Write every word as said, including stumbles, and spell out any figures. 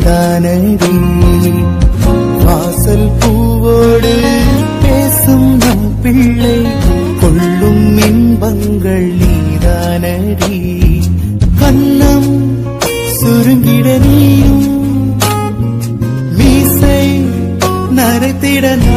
நீதானடி. வாசல் பூவோடு பேசும் நம் பிள்ளை கொள்ளும் இன்பங்கள் நீதானடி. கண்ணம் சுருங்கிட நீயும் மீசை நரைத்திட